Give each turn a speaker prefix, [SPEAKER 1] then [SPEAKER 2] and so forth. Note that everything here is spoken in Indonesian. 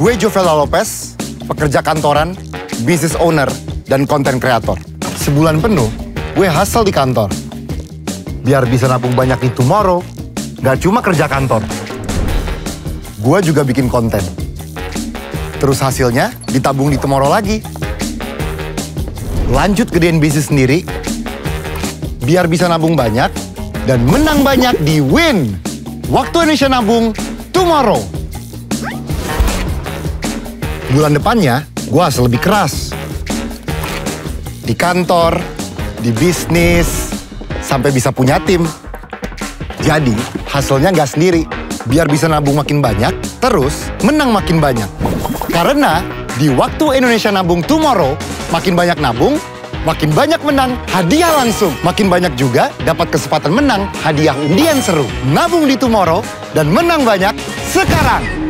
[SPEAKER 1] Gue Jovela Lopez, pekerja kantoran, business owner, dan content creator. Sebulan penuh, gue hustle di kantor. Biar bisa nabung banyak di tomorrow, gak cuma kerja kantor. Gue juga bikin konten. Terus hasilnya ditabung di tomorrow lagi. Lanjut gedein bisnis sendiri, biar bisa nabung banyak dan menang banyak di Win. Waktu Indonesia nabung, tomorrow. Bulan depannya, gue hustle lebih keras. Di kantor, di bisnis, sampai bisa punya tim. Jadi, hasilnya nggak sendiri. Biar bisa nabung makin banyak, terus menang makin banyak. Karena di waktu Indonesia nabung tomorrow, makin banyak nabung, makin banyak menang, hadiah langsung. Makin banyak juga dapat kesempatan menang, hadiah undian seru. Nabung di tomorrow dan menang banyak sekarang.